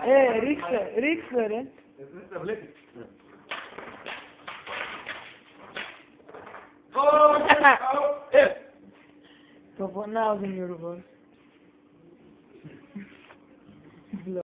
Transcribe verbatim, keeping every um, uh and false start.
Eh, ρίξε, ρίξε ρε. Δεν τα βλέπεις. Το φωνάω τον Γιώργο.